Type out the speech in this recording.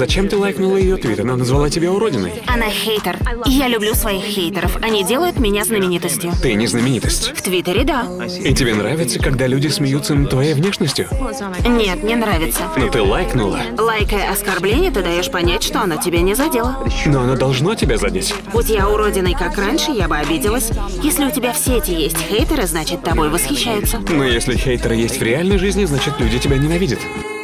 Зачем ты лайкнула ее твит? Она назвала тебя уродиной. Она хейтер. Я люблю своих хейтеров. Они делают меня знаменитостью. Ты не знаменитость. В Твиттере, да. И тебе нравится, когда люди смеются над твоей внешностью? Нет, не нравится. Но ты лайкнула. Лайкая оскорбление, ты даешь понять, что оно тебя не задело. Но оно должно тебя задеть. Будь я уродиной, как раньше, я бы обиделась. Если у тебя в сети есть хейтеры, значит, тобой восхищаются. Но если хейтеры есть в реальной жизни, значит, люди тебя ненавидят.